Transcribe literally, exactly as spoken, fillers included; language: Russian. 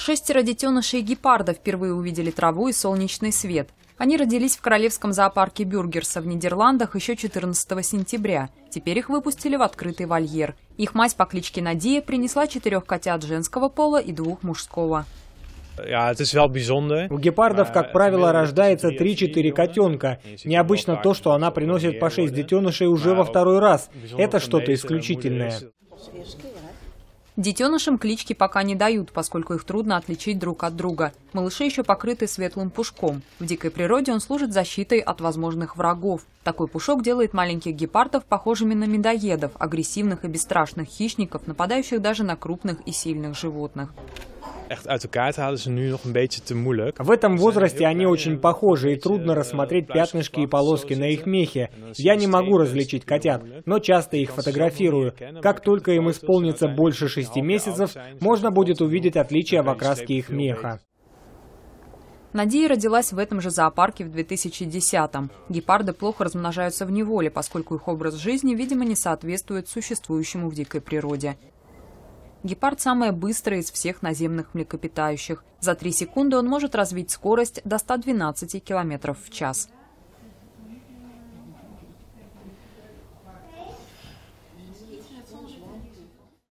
Шестеро детенышей гепарда впервые увидели траву и солнечный свет. Они родились в королевском зоопарке Бюргерса в Нидерландах еще четырнадцатого сентября. Теперь их выпустили в открытый вольер. Их мать по кличке Надия принесла четырех котят женского пола и двух мужского. У гепардов, как правило, рождается три-четыре котенка. Необычно то, что она приносит по шесть детенышей уже во второй раз. Это что-то исключительное. Детенышам клички пока не дают, поскольку их трудно отличить друг от друга. Малыши еще покрыты светлым пушком. В дикой природе он служит защитой от возможных врагов. Такой пушок делает маленьких гепардов похожими на медоедов, агрессивных и бесстрашных хищников, нападающих даже на крупных и сильных животных. В этом возрасте они очень похожи, и трудно рассмотреть пятнышки и полоски на их мехе. Я не могу различить котят, но часто их фотографирую. Как только им исполнится больше шести месяцев, можно будет увидеть отличия в окраске их меха. Надия родилась в этом же зоопарке в две тысячи десятом. Гепарды плохо размножаются в неволе, поскольку их образ жизни, видимо, не соответствует существующему в дикой природе. Гепард самая быстрая из всех наземных млекопитающих. За три секунды он может развить скорость до ста двенадцати километров в час.